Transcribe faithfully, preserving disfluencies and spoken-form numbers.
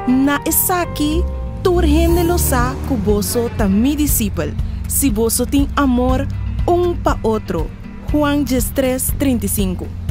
Na isaki, turhen lo sa ku boso ta mi discípulo. Si boso tem amor um pa outro. Juan tres, treinta y cinco.